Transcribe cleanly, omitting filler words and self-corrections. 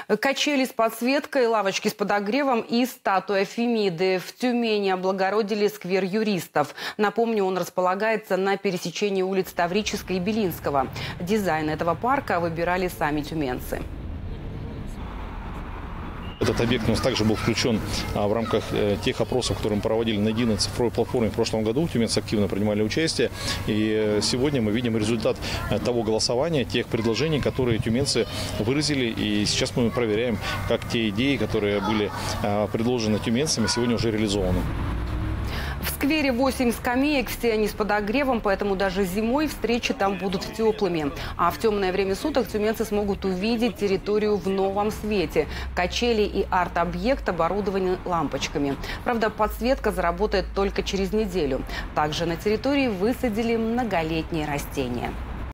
Качели с подсветкой, лавочки с подогревом и статуя Фемиды. В Тюмени облагородили сквер юристов. Напомню, он располагается на пересечении улиц Таврической и Белинского. Дизайн этого парка выбирали сами тюменцы. Этот объект у нас также был включен в рамках тех опросов, которые мы проводили на единой цифровой платформе в прошлом году. Тюменцы активно принимали участие. И сегодня мы видим результат того голосования, тех предложений, которые тюменцы выразили. И сейчас мы проверяем, как те идеи, которые были предложены тюменцами, сегодня уже реализованы. В сквере 8 скамеек, все они с подогревом, поэтому даже зимой встречи там будут теплыми. А в темное время суток тюменцы смогут увидеть территорию в новом свете. Качели и арт-объект оборудованы лампочками. Правда, подсветка заработает только через неделю. Также на территории высадили многолетние растения.